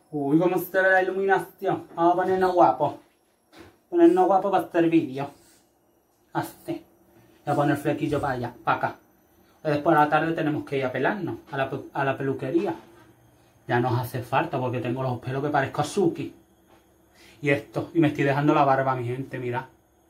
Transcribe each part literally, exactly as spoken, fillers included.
Uy, cómo se ve la iluminación. Vamos a ponernos guapos. Ponernos guapos para hacer vídeo. Así. Voy a poner flequillo para allá, para acá. Después a la tarde tenemos que ir a pelarnos a la, a la peluquería. Ya nos hace falta porque tengo los pelos que parezco a Suki. Y esto. Y me estoy dejando la barba, mi gente, mirad.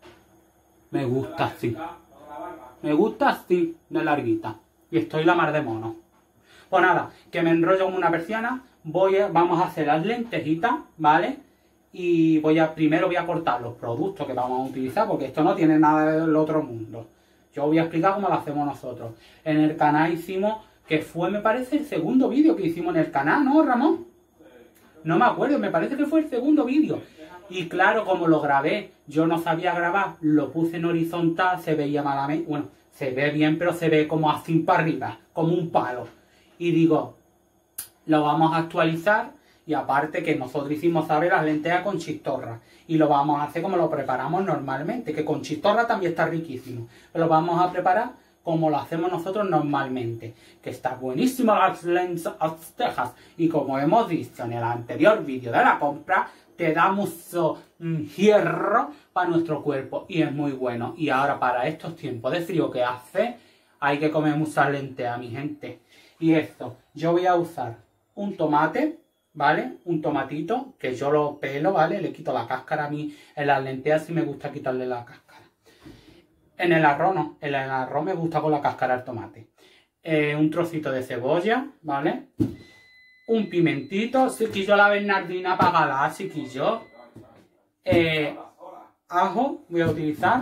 Me gusta así. Me gusta así, de larguita. Y estoy la mar de mono. Pues nada, que me enrollo como una persiana. Voy a, vamos a hacer las lentejitas, ¿vale? Y voy a primero voy a cortar los productos que vamos a utilizar, porque esto no tiene nada del otro mundo. Yo voy a explicar cómo lo hacemos nosotros. En el canal hicimos, que fue, me parece, el segundo vídeo que hicimos en el canal, ¿no, Ramón? No me acuerdo, me parece que fue el segundo vídeo. Y claro, como lo grabé, yo no sabía grabar, lo puse en horizontal, se veía malamente. Bueno, se ve bien, pero se ve como así para arriba, como un palo. Y digo, lo vamos a actualizar. Y aparte que nosotros hicimos, ¿sabes? Las lentejas con chistorra. Y lo vamos a hacer como lo preparamos normalmente. Que con chistorra también está riquísimo. Pero lo vamos a preparar como lo hacemos nosotros normalmente. Que está buenísimo las lentejas. Y como hemos visto en el anterior vídeo de la compra, te da mucho mm, hierro para nuestro cuerpo. Y es muy bueno. Y ahora para estos tiempos de frío que hace, hay que comer muchas lentejas, mi gente. Y esto, yo voy a usar un tomate, ¿vale? Un tomatito, que yo lo pelo, ¿vale? Le quito la cáscara a mí. En las lentejas sí me gusta quitarle la cáscara. En el arroz no. En el arroz me gusta con la cáscara el tomate. Eh, un trocito de cebolla, ¿vale? Un pimentito. Chiquillo, la bernardina para galar, chiquillo. Eh, ajo, voy a utilizar.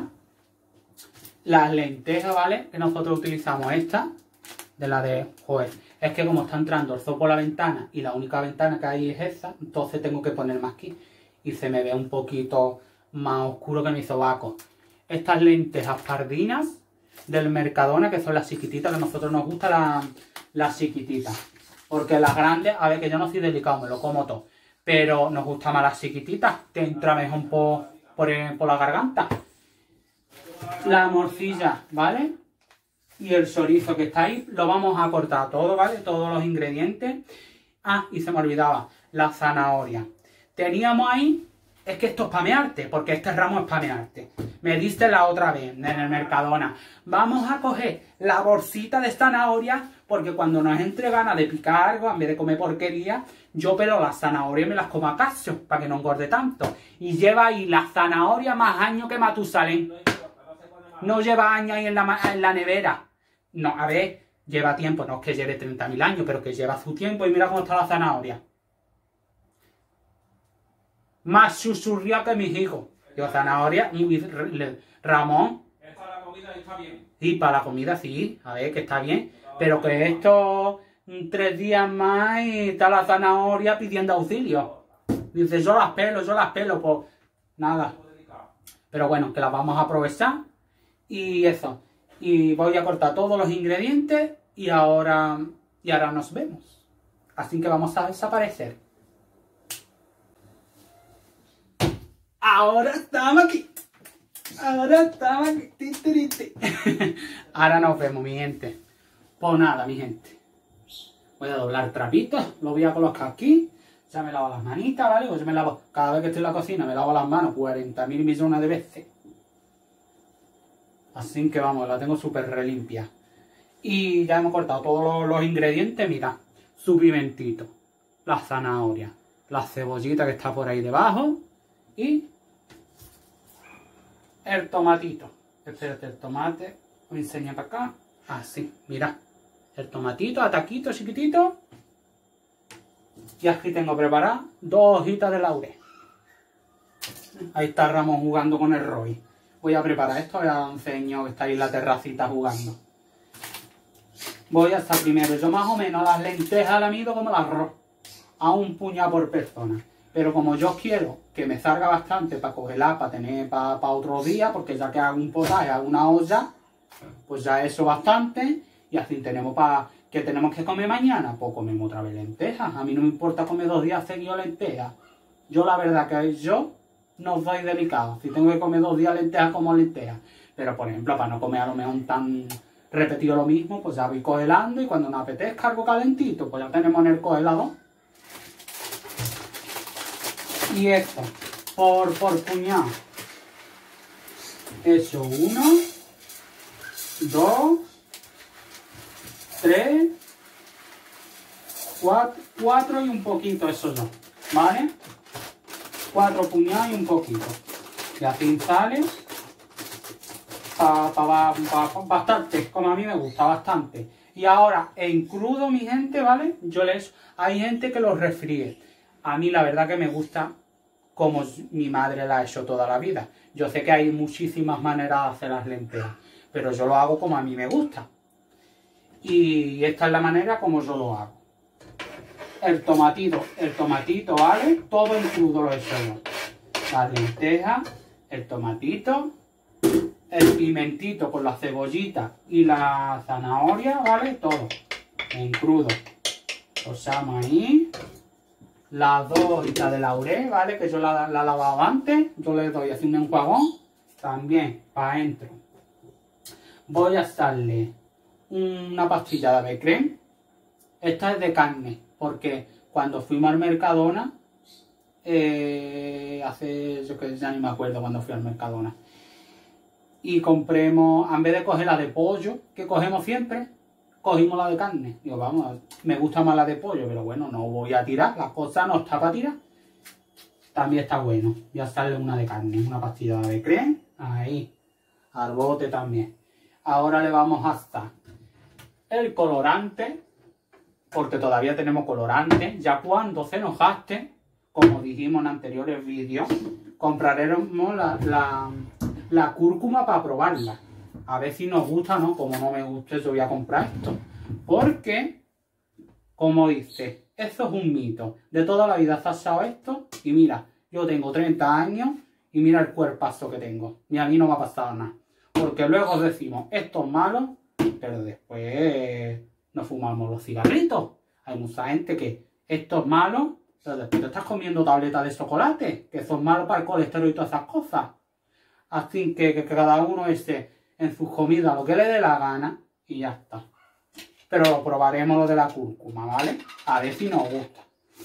Las lentejas, ¿vale? Que nosotros utilizamos esta. De la de... Joder, es que como está entrando el sol por la ventana y la única ventana que hay es esa, entonces tengo que ponerme aquí. Y se me ve un poquito más oscuro que mi sobaco. Estas lentejas pardinas del Mercadona, que son las chiquititas, que a nosotros nos gustan las, las chiquititas. Porque las grandes, a ver que yo no soy delicado, me lo como todo. Pero nos gustan más las chiquititas, te entra mejor por, por, por la garganta. La morcilla, ¿vale? Y el chorizo que está ahí, lo vamos a cortar todo, ¿vale? Todos los ingredientes. Ah, y se me olvidaba, la zanahoria. Teníamos ahí, es que esto es pamearte, porque este ramo es pamearte. Me diste la otra vez en el Mercadona. Vamos a coger la bolsita de zanahoria, porque cuando nos entre ganas de picar algo, en vez de comer porquería, yo pelo las zanahorias y me las como a cacho, para que no engorde tanto. Y lleva ahí la zanahoria más años que Matusalén. No lleva años ahí en la, en la nevera. No, a ver, lleva tiempo, no es que lleve treinta mil años, pero que lleva su tiempo y mira cómo está la zanahoria. Más susurría que mis hijos. Digo, zanahoria, y Ramón. Es para la comida y está bien. Sí, para la comida sí, a ver, que está bien. Pero que esto, tres días más y está la zanahoria pidiendo auxilio. Dice, yo las pelo, yo las pelo, pues nada. Pero bueno, que las vamos a aprovechar. Y eso. Y voy a cortar todos los ingredientes y ahora, y ahora nos vemos. Así que vamos a desaparecer. Ahora estamos aquí. Ahora estamos aquí. Ahora nos vemos, mi gente. Pues nada, mi gente. Voy a doblar trapitos. Lo voy a colocar aquí. Ya me lavo las manitas, ¿vale? Pues yo me lavo, cada vez que estoy en la cocina me lavo las manos cuarenta mil millones de veces. Así que vamos, la tengo súper relimpia. Y ya hemos cortado todos los, los ingredientes. Mira, su pimentito, la zanahoria, la cebollita que está por ahí debajo. Y el tomatito. Espérate, el tomate. Lo enseño para acá. Así, mira. El tomatito, a taquito chiquitito. Y aquí tengo preparadas dos hojitas de laurel. Ahí está Ramón jugando con el Roy. Voy a preparar esto, ya enseño que está ahí en la terracita jugando. Voy a estar primero, yo más o menos las lentejas las mido como el arroz, a un puñado por persona. Pero como yo quiero que me salga bastante para congelar, para tener para, para otro día, porque ya que hago un potaje, hago una olla, pues ya eso bastante. Y así tenemos para que tenemos que comer mañana, pues comemos otra vez lentejas. A mí no me importa comer dos días seguidos lentejas. Yo la verdad que yo no soy delicado. Si tengo que comer dos días lentejas, como lentejas. Pero por ejemplo, para no comer a lo mejor tan repetido lo mismo, pues ya voy congelando y cuando nos apetezca algo calentito, pues ya tenemos en el congelador. Y esto, por, por puñado. Eso, uno, dos, tres, cuatro, cuatro y un poquito, eso dos, ¿vale? Cuatro puñados y un poquito. Y así sale pa, pa, pa, pa, bastante, como a mí me gusta, bastante. Y ahora, en crudo, mi gente, ¿vale? Yo les... Hay gente que los refríe. A mí la verdad que me gusta como mi madre la ha hecho toda la vida. Yo sé que hay muchísimas maneras de hacer las lentejas, pero yo lo hago como a mí me gusta. Y esta es la manera como yo lo hago. El tomatito, el tomatito, ¿vale? Todo en crudo lo he hecho yo. La lenteja, el tomatito, el pimentito con la cebollita y la zanahoria, ¿vale? Todo en crudo. Posamos ahí. Las dos horitas de laurel, ¿vale? Que yo la, la he lavado antes. Yo le doy así un enjuagón. También para adentro. Voy a echarle una pastilla de Becrem. Esta es de carne. Porque cuando fuimos al Mercadona, eh, hace, yo que ya ni me acuerdo cuando fui al Mercadona, y compremos, en vez de coger la de pollo, que cogemos siempre, cogimos la de carne. Digo, vamos, me gusta más la de pollo, pero bueno, no voy a tirar, la cosa no está para tirar. También está bueno. Voy a echarle una de carne, una pastilla de crema, ahí, al bote también. Ahora le vamos a echar el colorante, porque todavía tenemos colorante. Ya cuando se nos gaste, como dijimos en anteriores vídeos, compraremos la, la, la cúrcuma para probarla. A ver si nos gusta o no. Como no me guste, yo voy a comprar esto. Porque, como dice, eso es un mito. De toda la vida se ha usado esto. Y mira, yo tengo treinta años y mira el cuerpazo que tengo. Ni a mí no me ha pasado nada. Porque luego decimos, esto es malo, pero después nos fumamos los cigarritos. Hay mucha gente que esto es malo, pero después te estás comiendo tabletas de chocolate, que son malos para el colesterol y todas esas cosas. Así que, que, que cada uno esté en sus comidas lo que le dé la gana y ya está. Pero lo probaremos lo de la cúrcuma, ¿vale? A ver si nos gusta.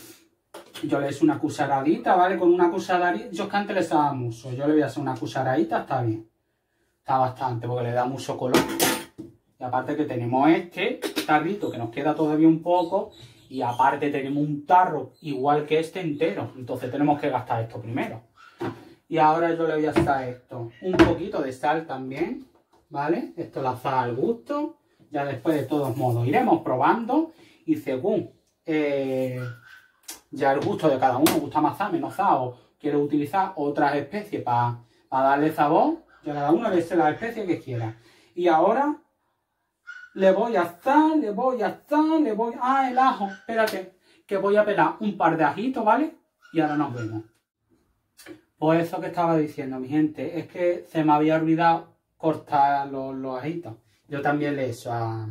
Yo le echo una cucharadita, ¿vale? Con una cucharadita, yo es que antes le echaba mucho, yo le voy a hacer una cucharadita, está bien. Está bastante, porque le da mucho color. Y aparte que tenemos este tarrito que nos queda todavía un poco. Y aparte tenemos un tarro igual que este entero. Entonces tenemos que gastar esto primero. Y ahora yo le voy a echar esto. Un poquito de sal también. ¿Vale? Esto la sal al gusto. Ya después de todos modos iremos probando. Y según eh, ya el gusto de cada uno. Gusta más sal, menos sal. O quiere utilizar otras especies para pa darle sabor. Ya cada uno le eche la especie que quiera. Y ahora le voy a echar, le voy a echar, le voy... Ah, el ajo, espérate, que voy a pelar un par de ajitos, ¿vale? Y ahora nos vemos. Pues eso que estaba diciendo, mi gente, es que se me había olvidado cortar los, los ajitos. Yo también le he hecho a,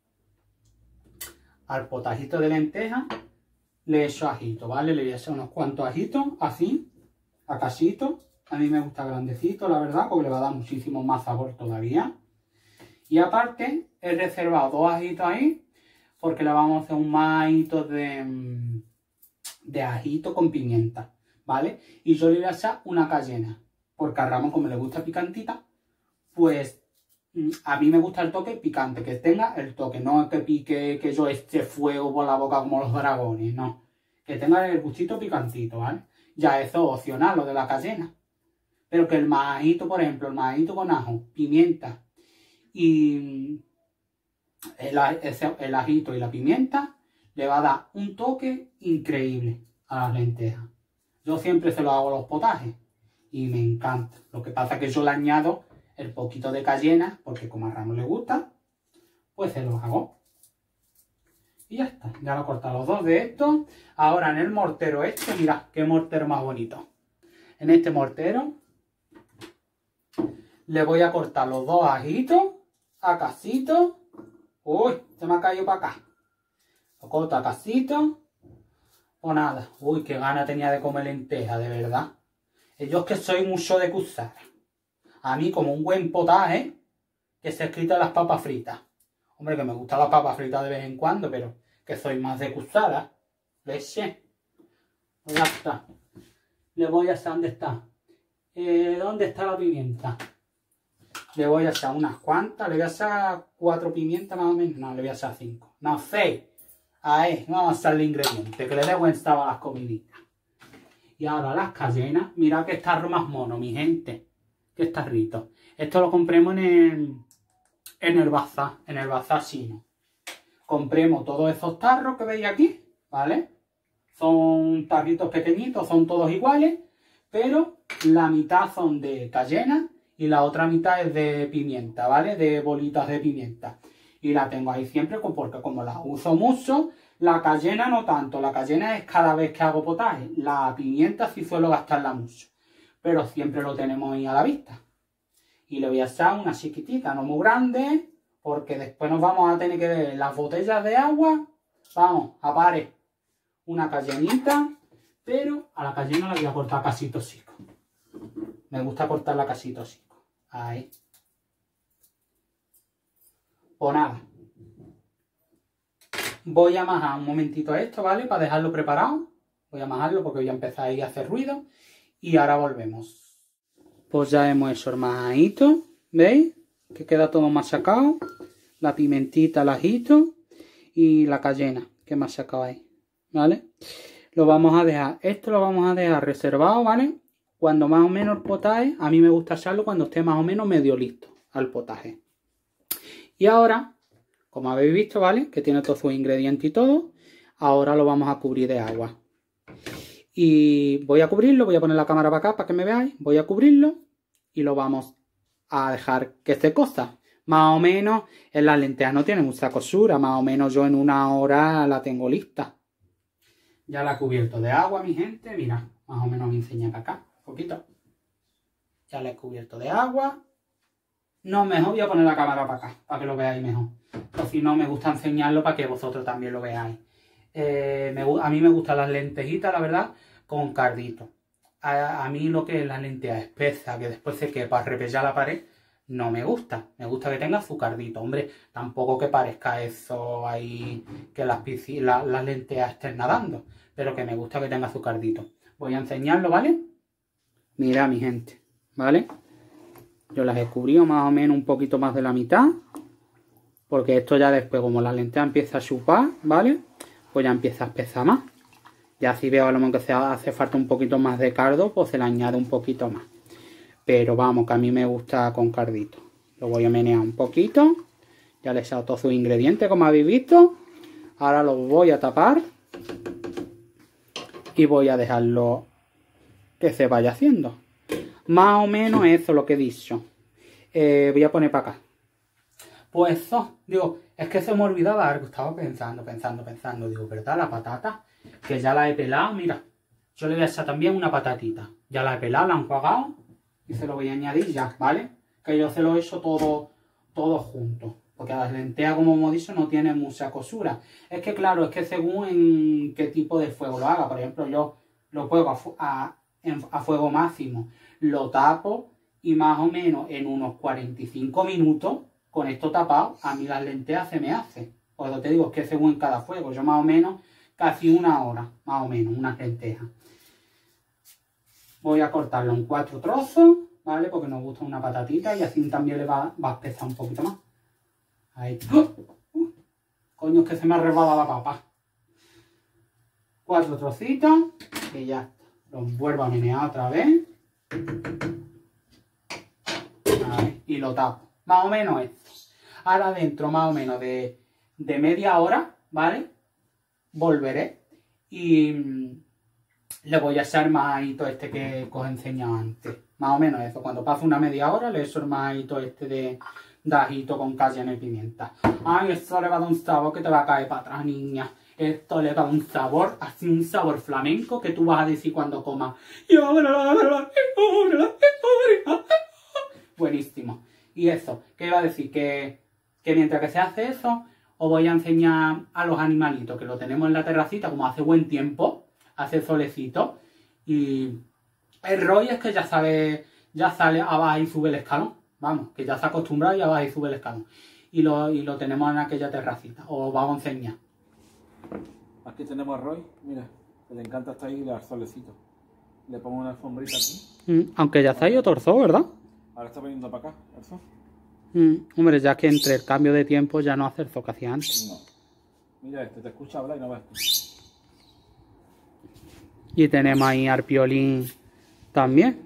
al potajito de lenteja, le he hecho ajito, ¿vale? Le voy a echar unos cuantos ajitos, así, a casito. A mí me gusta grandecito, la verdad, porque le va a dar muchísimo más sabor todavía. Y aparte, he reservado dos ajitos ahí, porque le vamos a hacer un majito de, de ajito con pimienta, ¿vale? Y yo le voy a echar una cayena, porque a Ramón, como le gusta picantita, pues a mí me gusta el toque picante, que tenga el toque, no que pique, que yo eche fuego por la boca como los dragones, no. Que tenga el gustito picantito, ¿vale? Ya eso es opcional, lo de la cayena. Pero que el majito, por ejemplo, el majito con ajo, pimienta, y el, el ajito y la pimienta le va a dar un toque increíble a las lentejas. Yo siempre se lo hago a los potajes y me encanta. Lo que pasa es que yo le añado el poquito de cayena, porque como a Ramón le gusta, pues se los hago. Y ya está, ya lo he cortado los dos de estos. Ahora en el mortero este, mirad qué mortero más bonito. En este mortero le voy a cortar los dos ajitos a casito. Uy, se me ha caído para acá. Lo corto a casito. O nada. Uy, qué gana tenía de comer lenteja, de verdad. Yo es que soy mucho de cuchara. A mí, como un buen potaje, que se escrita las papas fritas. Hombre, que me gustan las papas fritas de vez en cuando, pero que soy más de cuchara. Leche. Ya está. le voy a echar, ¿dónde está? Eh, ¿Dónde está la pimienta? Le voy a echar unas cuantas, le voy a echar cuatro pimientas más o menos. No, le voy a echar cinco. No, seis. Ahí, vamos a echarle ingredientes, que le dé buen sabor a las comiditas. Y ahora las cayenas, mirad que tarro más mono, mi gente. Que tarrito. Esto lo compremos en el, en el bazar, en el bazar chino. Compremos todos esos tarros que veis aquí, ¿vale? Son tarritos pequeñitos, son todos iguales, pero la mitad son de cayena y la otra mitad es de pimienta, ¿vale? De bolitas de pimienta. Y la tengo ahí siempre porque como la uso mucho, la cayena no tanto. La cayena es cada vez que hago potaje. La pimienta sí suelo gastarla mucho, pero siempre lo tenemos ahí a la vista. Y le voy a echar una chiquitita, no muy grande, porque después nos vamos a tener que ver las botellas de agua. Vamos, a pares. Una cayenita, pero a la cayena la voy a cortar casitos chicos. Me gusta cortarla casitos chicos. Ahí. Pues nada. Voy a majar un momentito esto, ¿vale? Para dejarlo preparado. Voy a majarlo porque voy a empezar ahí a hacer ruido. Y ahora volvemos. Pues ya hemos hecho el majadito. ¿Veis? Que queda todo machacado. La pimentita, el ajito. Y la cayena que he machacado ahí. ¿Vale? Lo vamos a dejar. Esto lo vamos a dejar reservado, ¿vale? Cuando más o menos el potaje. A mí me gusta echarlo cuando esté más o menos medio listo al potaje. Y ahora, como habéis visto, ¿vale? Que tiene todos sus ingredientes y todo. Ahora lo vamos a cubrir de agua. Y voy a cubrirlo, voy a poner la cámara para acá para que me veáis. Voy a cubrirlo y lo vamos a dejar que se cosa. Más o menos, en las lentejas no tiene mucha cosura. Más o menos yo en una hora la tengo lista. Ya la he cubierto de agua, mi gente. Mira, más o menos me enseña para acá. Un poquito. Ya la he cubierto de agua. No, mejor voy a poner la cámara para acá, para que lo veáis mejor. O si no, me gusta enseñarlo para que vosotros también lo veáis. Eh, me, a mí me gustan las lentejitas, la verdad, con cardito. A, a mí lo que es la lenteja espesa, que después se quepa repellar la pared, no me gusta. Me gusta que tenga su cardito. Hombre, tampoco que parezca eso ahí, que las, la, las lentejas estén nadando. Pero que me gusta que tenga su cardito. Voy a enseñarlo, ¿vale? Mira, mi gente, ¿vale? Yo las he cubrido más o menos un poquito más de la mitad. Porque esto ya después, como la lenteja empieza a chupar, ¿vale? Pues ya empieza a espesar más. Ya si veo a lo mejor que se hace falta un poquito más de cardo, pues se le añade un poquito más. Pero vamos, que a mí me gusta con cardito. Lo voy a menear un poquito. Ya le he echado todos sus ingredientes, como habéis visto. Ahora lo voy a tapar. Y voy a dejarlo que se vaya haciendo. Más o menos eso es lo que he dicho. Eh, voy a poner para acá. Pues eso, digo, es que se me olvidaba algo. Estaba pensando, pensando, pensando. Digo, ¿verdad? La patata, que ya la he pelado, mira. Yo le voy a echar también una patatita. Ya la he pelado, la he enjuagado. Y se lo voy a añadir ya, ¿vale? Que yo se lo he hecho todo, todo junto. Porque las lentejas, como hemos dicho, no tienen mucha cosura. Es que, claro, es que según en qué tipo de fuego lo haga. Por ejemplo, yo lo juego a, a, a fuego máximo. Lo tapo y más o menos en unos cuarenta y cinco minutos, con esto tapado, a mí las lentejas se me hace. Pues lo te digo, es que según cada fuego, yo más o menos casi una hora, más o menos, unas lentejas. Voy a cortarlo en cuatro trozos, ¿vale? Porque nos gusta una patatita y así también le va, va a espesar un poquito más. Ahí. ¡Oh! ¡Uh! Coño, es que se me ha resbalado la papa. Cuatro trocitos y ya está. Los vuelvo a menear otra vez. Ahí, y lo tapo. Más o menos esto. Ahora dentro más o menos de, de media hora, ¿vale? Volveré y mmm, le voy a echar majadito este que os he enseñado antes. Más o menos eso. Cuando pase una media hora le echo el majadito este de, de ajito con cayena y pimienta. Ay, esto le va a dar un sabor que te va a caer para atrás, niña. Esto le va a dar un sabor, así un sabor flamenco que tú vas a decir cuando comas. Buenísimo. Y eso, ¿qué iba a decir? Que, que mientras que se hace eso, os voy a enseñar a los animalitos, que lo tenemos en la terracita, como hace buen tiempo, hace solecito. Y el rollo es que ya sabe, ya sale abajo y sube el escalón. Vamos, que ya se ha acostumbrado y abajo y sube el escalón. Y lo, y lo tenemos en aquella terracita. Os vamos a enseñar. Aquí tenemos a Roy, mira, que le encanta estar ahí al solecito. Le pongo una alfombrita aquí. Mm, aunque ya está ahí otro zoo, ¿verdad? Ahora está viniendo para acá, el zoo. Mm, hombre, ya que entre el cambio de tiempo ya no hace el zoo que hacía antes. No. Mira este, te escucha hablar y no ves tú. Y tenemos ahí Arpiolín también.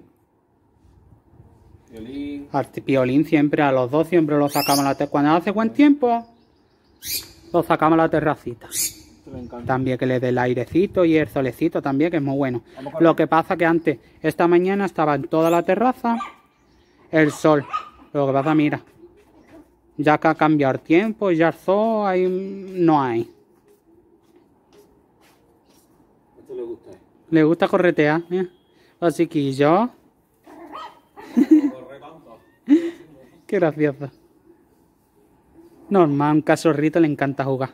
Violín. Arpiolín siempre, a los dos siempre lo sacamos a la terracita. Cuando hace buen tiempo, lo sacamos a la terracita. También que le dé el airecito y el solecito también, que es muy bueno. Lo que pasa que antes, esta mañana estaba en toda la terraza el sol. Lo que pasa, mira, ya que ha cambiado el tiempo y ya el sol ahí no hay. Esto le gusta. Le gusta corretear, mira. Los chiquillos. Qué gracioso. Normal, un cachorrito le encanta jugar.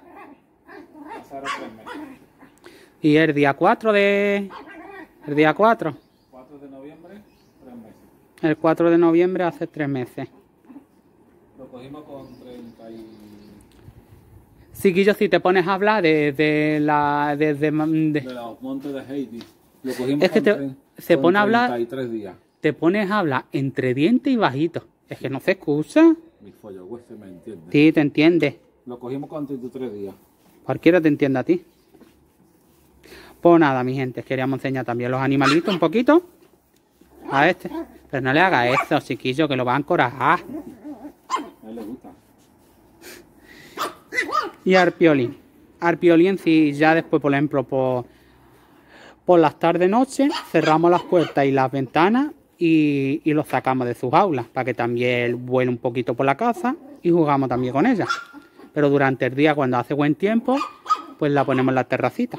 Y el día cuatro de... El día cuatro. cuatro de noviembre, tres meses. El cuatro de noviembre hace tres meses. Lo cogimos con treinta y... Chiquillo, si te pones a hablar de, de la... De, de, de, de los montes de Haití. Lo cogimos es que te, con, se con pone a hablar... treinta y tres días. Te pones a hablar entre dientes y bajito. Es que no se excusa. Mi follo, güey, se me entiende. Sí, te entiende. Lo cogimos con treinta y tres días. Cualquiera te entiende a ti. Pues nada, mi gente, queríamos enseñar también los animalitos un poquito. A este. Pero no le haga eso, chiquillo, que lo va a encorajar. A él le gusta. Y Arpiolín. Arpiolín, si ya después, por ejemplo, por, por las tardes noche, cerramos las puertas y las ventanas y, y los sacamos de sus aulas, para que también vuele un poquito por la casa y jugamos también con ella. Pero durante el día, cuando hace buen tiempo, pues la ponemos en la terracita.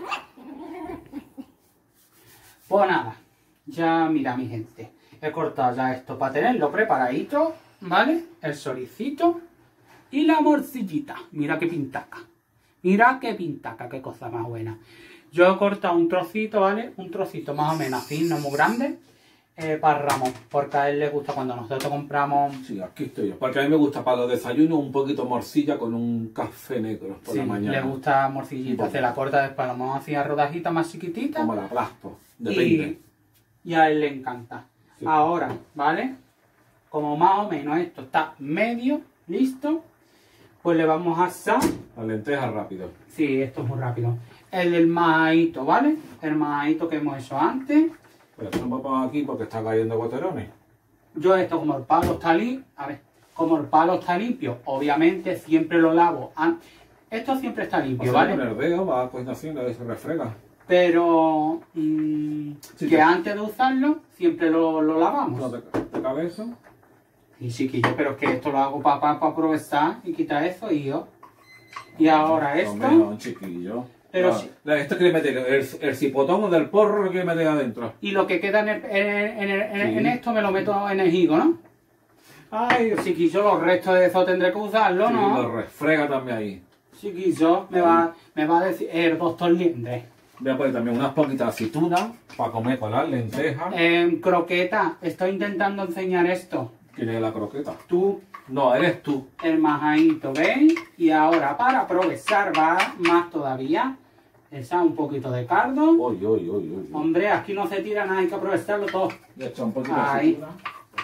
Pues nada, ya mira mi gente, he cortado ya esto para tenerlo preparadito, ¿vale? El choricito y la morcillita. Mira qué pintaca, mira qué pintaca, qué cosa más buena. Yo he cortado un trocito, ¿vale? Un trocito más o menos así, no muy grande, eh, para Ramón, porque a él le gusta cuando nosotros compramos... Sí, aquí estoy yo. Porque a mí me gusta para los desayunos un poquito morcilla con un café negro por sí, la mañana. le gusta morcillita, se la corta después, lo vamos a hacer rodajitas más chiquititas. Como la aplasto, depende. Y, y a él le encanta. Sí. Ahora, ¿vale? Como más o menos esto está medio listo, pues le vamos a asar... La lenteja rápido. Sí, esto es muy rápido. El del majadito, ¿vale? El majadito que hemos hecho antes. Pero esto no vamos aquí porque está cayendo goterones. Yo esto, como el palo está limpio, a ver, como el palo está limpio, obviamente siempre lo lavo antes. Esto siempre está limpio, o sea, ¿vale? Con el dedo va a continuación y se refrega. Pero mmm, sí, que sí. Antes de usarlo siempre lo, lo lavamos. No, de, de cabeza. Y chiquillo, pero es que esto lo hago para pa, pa aprovechar y quitar eso y yo. Y ahora esto. No, no, chiquillo. Pero no, sí. Esto quiere meter el, el cipotón del porro, lo quiere meter adentro. Y lo que queda en, el, en, el, en, el, sí. en esto me lo meto en el higo, ¿no? Ay, chiquillo, los restos de eso tendré que usarlo, sí, ¿no? Lo refrega también ahí. Chiquillo, me va, me va a decir el doctor Liendre. Voy a poner también unas poquitas aceitunas para comer con las lentejas. Eh, croqueta, estoy intentando enseñar esto. ¿Quién es la croqueta? Tú. No, eres tú. El majadito, ¿veis? Y ahora para aprovechar va más todavía. Echar un poquito de cardo. Uy, uy, uy, uy. Hombre, aquí no se tira nada, hay que aprovecharlo todo. Le echa un poquito de ahí. aceituna.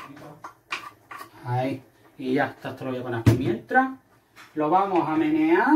Ahí. Y ya está, esto lo voy a poner aquí mientras. Lo vamos a menear.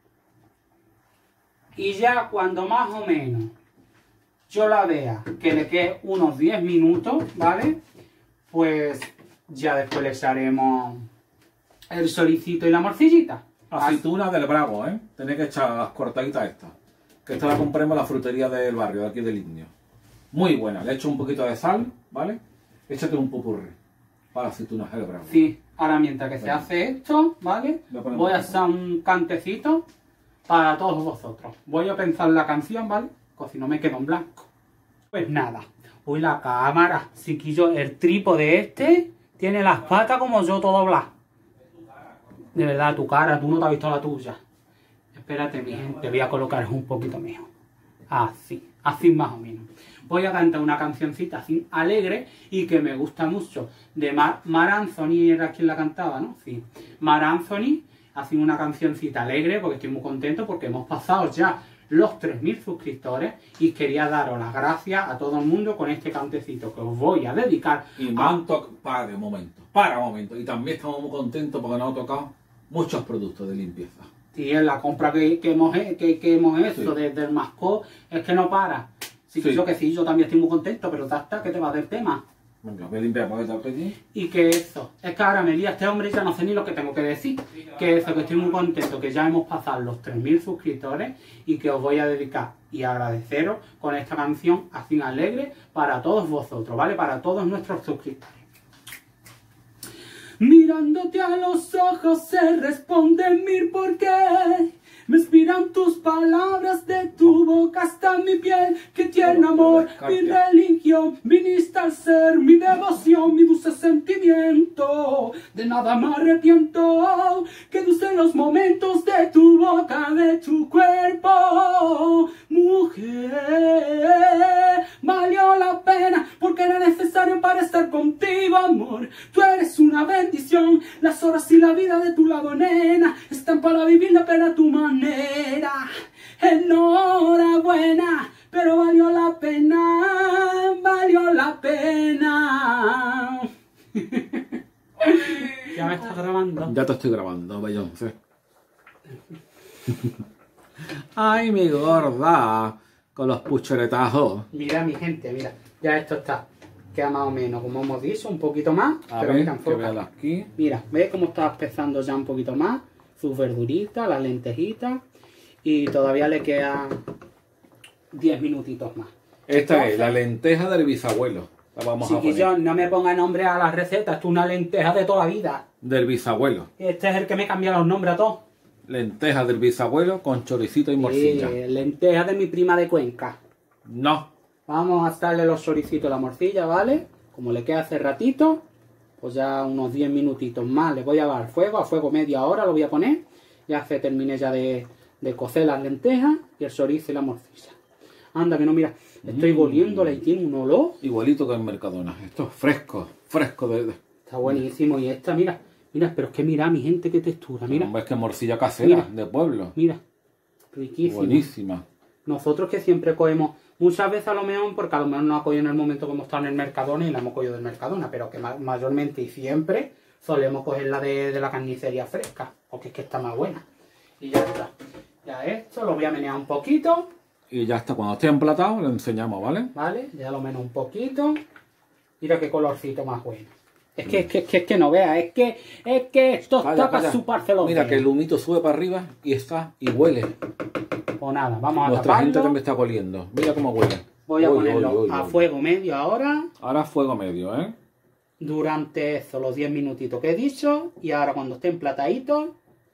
Y ya cuando más o menos yo la vea que le quede unos diez minutos, ¿vale? Pues ya después le echaremos el choricito y la morcillita. Aceituna del Bravo, ¿eh? Tenéis que echar las cortaditas estas. Que esta la compremos en la frutería del barrio, de aquí del Indio. Muy buena. Le echo un poquito de sal, ¿vale? Échate un pupurri para las aceitunas del Bravo. Sí. Ahora mientras que Venga. se hace esto, ¿vale? Voy a hacer un cantecito para todos vosotros. Voy a pensar la canción, ¿vale? Pues si no me quedo en blanco. Pues nada. Uy, la cámara. Chiquillo, el trípode este tiene las patas como yo todo blanco. De verdad, tu cara, tú no te has visto la tuya. Espérate, mi gente, voy a colocar un poquito mejor. Así, así más o menos. Voy a cantar una cancioncita así alegre y que me gusta mucho. De Mar, Mar Anthony, era quien la cantaba, ¿no? Sí. Mar Anthony, así una cancioncita alegre porque estoy muy contento porque hemos pasado ya los tres mil suscriptores y quería daros las gracias a todo el mundo con este cantecito que os voy a dedicar. Y me han tocado, para un momento, para un momento. Y también estamos muy contentos porque nos han tocado muchos productos de limpieza. Sí, en la compra que, que hemos, que, que hemos hecho Sí. desde el Mascó es que no para. Sí, Sí. yo que sí, yo también estoy muy contento, pero hasta que te va del tema. Venga, voy a limpiar para que te apetite. Y que eso, es que ahora me lía este hombre y ya no sé ni lo que tengo que decir. Que eso, que estoy muy contento, que ya hemos pasado los tres mil suscriptores y que os voy a dedicar y agradeceros con esta canción así alegre para todos vosotros, ¿vale? Para todos nuestros suscriptores. Mirándote a los ojos se responde mil por qué. Me inspiran tus palabras de tu boca hasta mi piel. Qué tierno amor, mi religión. Viniste al ser mi devoción, mi dulce sentimiento. De nada me arrepiento. Que dulce los momentos de tu boca, de tu cuerpo. Mujer, valió la pena porque era necesario para estar contigo, amor. Tú eres una bendición. Las horas y la vida de tu lado, nena, están para vivir la pena a tu manera. Enhorabuena, pero valió la pena, valió la pena. Ya me estás grabando. Ya te estoy grabando, Beyoncé. Ay, mi gorda, con los pucheretazos. Mira, mi gente, mira, ya esto está. Queda más o menos, como hemos dicho, un poquito más. A pero ver, mira, que enfoca. vean aquí. Mira, ¿ves cómo está espesando ya un poquito más? Sus verduritas, las lentejitas. Y todavía le quedan diez minutitos más. Esta es la lenteja del bisabuelo. La vamos a poner. Chiquillo, no me ponga nombre a las recetas. Esto es una lenteja de toda la vida. Del bisabuelo. Este es el que me cambia los nombres a todos. Lenteja del bisabuelo con choricito y morcilla. Eh, lenteja de mi prima de Cuenca. No. Vamos a darle los choricitos a la morcilla, ¿vale? Como le queda hace ratito, pues ya unos diez minutitos más. Le voy a dar fuego, a fuego media hora lo voy a poner. Ya se termine ya de, de cocer las lentejas y el chorizo y la morcilla. Anda, que no, mira, estoy Mm. oliéndola y tiene un olor. Igualito que en Mercadona. Esto es fresco, fresco de... de... Está buenísimo. Y esta, mira, mira, pero es que mira, mi gente, qué textura, mira. Ves que morcilla casera, Mira. de pueblo. Mira, riquísimo. Buenísima. Nosotros que siempre cogemos, muchas veces a lo mejor, porque a lo mejor no ha cogido en el momento que hemos estado en el Mercadona y la hemos cogido del Mercadona, pero que ma mayormente y siempre solemos cogerla de, de la carnicería fresca, porque es que está más buena. Y ya está. Ya esto lo voy a menear un poquito, Y ya está, cuando esté emplatado lo enseñamos, ¿vale? ¿vale? Ya lo meneo un poquito. Mira qué colorcito más bueno. Es que, es que, es que, es que no veas, es que, es que esto Calla, está para calla. chuparse los Mira que el dedos. humito sube para arriba y está y huele. Pues nada, vamos a Nuestra gente taparlo. también está oliendo. Mira cómo huele. Voy a Uy, ponerlo uy, uy, a uy. fuego medio ahora. Ahora fuego medio, ¿eh? Durante eso, los diez minutitos que he dicho. Y ahora cuando esté emplatadito,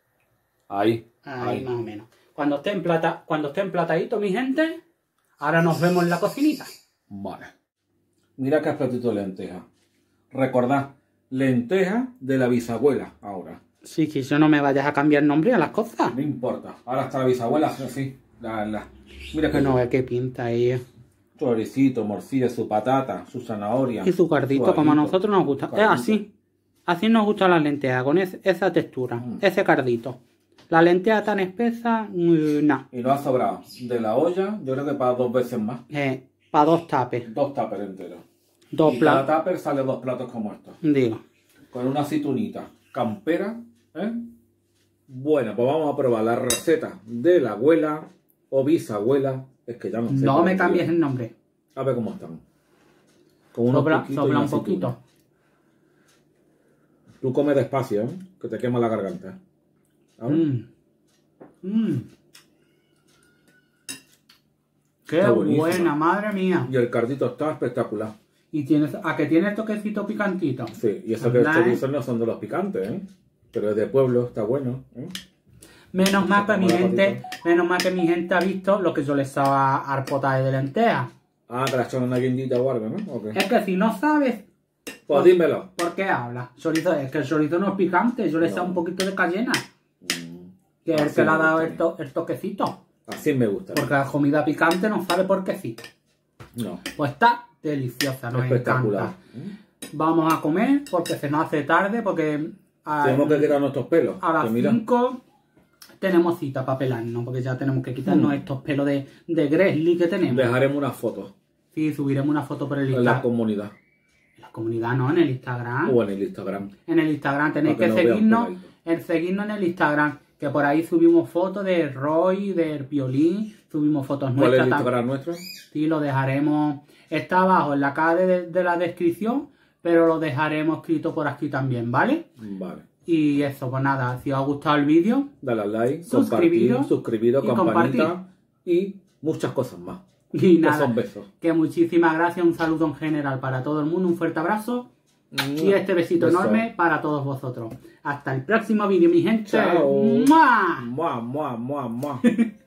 Ahí. ahí, ahí. más o menos. Cuando esté, emplata, cuando esté emplatadito, mi gente, ahora nos vemos en la cocinita. Vale. Mira qué platito de lenteja. Recordad, lenteja de la bisabuela ahora. Sí, que yo no me vayas a cambiar nombre a las cosas. No importa. Ahora está la bisabuela así. La, la. Mira que Que no ve qué pinta ahí. choricito, morcilla, su patata, su zanahoria. Y su cardito, como a nosotros nos gusta. Es Cardito. así. Así nos gustan las lentejas, con es- esa textura, Mm. ese cardito. La lenteja tan espesa, mm, no. Y nos ha sobrado de la olla, yo creo que para dos veces más. Eh, para dos tapes. Dos tuppers enteros. Dos Y cada platos. tupper sale dos platos como estos. Digo. Con una aceitunita campera, ¿eh? Bueno, pues vamos a probar la receta de la abuela o bisabuela. Es que ya no sé. No cómo me se cambies llama. el nombre. A ver cómo están. Con unos Sobra, piquitos y sobra una un aceituna. poquito. Tú come despacio, ¿eh? Que te quema la garganta. ¿Sabes? Mm. Mm. Qué Está buenísima. buena, madre mía. Y el cardito está espectacular. Y tienes, a que tiene el toquecito picantito. Sí, y eso que Anda, estos ¿eh? chorizos no son de los picantes, ¿eh? Pero es de pueblo, está bueno, ¿eh? Menos mal que mi Hola, gente, patito. menos mal que mi gente ha visto lo que yo les estaba al potaje de lentejas. Ah, que la echan una guindita o algo, ¿no? Ok. Es que si no sabes, Pues dímelo. ¿por qué hablas? Chorizo, es que el chorizo no es picante, yo le he echado No. un poquito de cayena. Mm, Que es el Así que le ha me dado gusta. el, to- el toquecito. Así me gusta. Porque la comida picante no sabe por qué sí. No, Pues está deliciosa, nos espectacular. encanta. Vamos a comer porque se nos hace tarde, porque a, Tenemos que quitar nuestros pelos. a las que mira, cinco tenemos cita para pelarnos, porque ya tenemos que quitarnos Mm. estos pelos de, de Grizzly que tenemos. Dejaremos una foto Sí, subiremos una foto por el en la Instagram. comunidad En la comunidad, no, en el Instagram. o en el Instagram. En el Instagram tenéis Para que, que nos vean seguirnos, peladitos. en seguirnos en el Instagram, que por ahí subimos fotos de Roy, del violín, subimos fotos ¿Cuál es nuestras. el tam- Instagram nuestro? Sí, lo dejaremos, está abajo en la caja de, de la descripción, pero lo dejaremos escrito por aquí también, ¿vale? Vale. Y eso, pues nada, si os ha gustado el vídeo, Dale al like, Suscribiros compartir, suscribiros, y campanita y muchas cosas más. y Que nada, son besos. que muchísimas gracias, un saludo en general para todo el mundo, un fuerte abrazo y este besito Beso. enorme para todos vosotros. Hasta el próximo vídeo, mi gente. Chao. ¡Mua! Mua, mua, mua, mua.